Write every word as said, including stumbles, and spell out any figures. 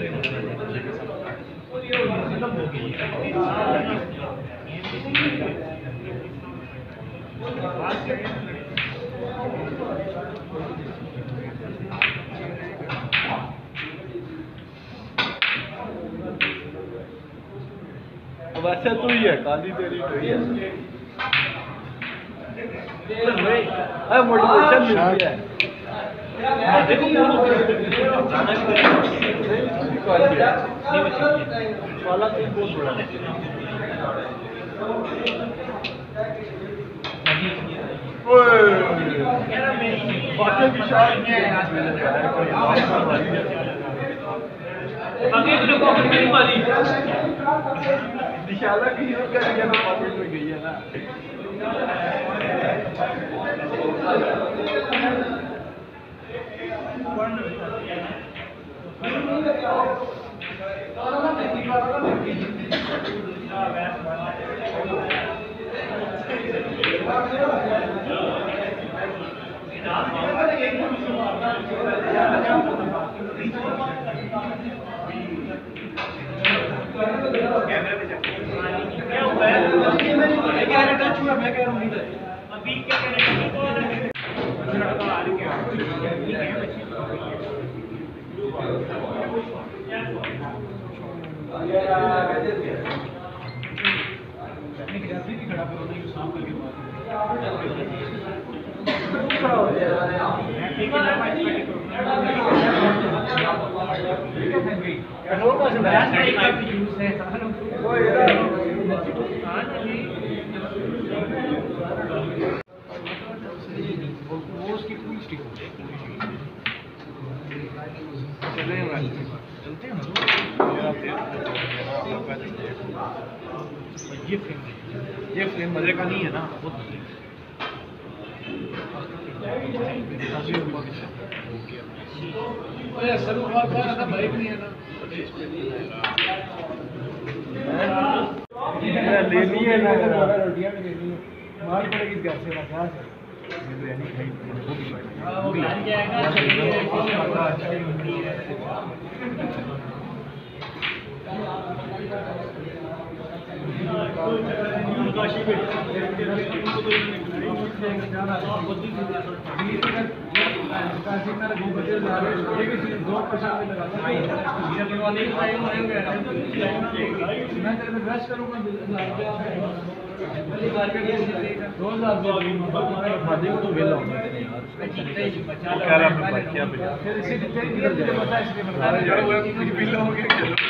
वैसे तो ही है काली तेरी तो ही है मोटिवेशन मिलती है वाला तो बहुत बड़ा बाकी की शायद नहीं मारी निशाला की हीरो का क्या पॉकेट में गई है ना मैं कह रहा हूँ अभी क्या कह रहे चलते हैं ये फ्रेम ये फ्रेम मजे का नहीं है ना बहुत बाइक नहीं है ना लेनी है ना रोटियां भी लेनी है मार पड़ेगी घर से क्या बिरयानी खाई काशी में दो पैसा करूँगा दो हजार तो वेला होना चाहिए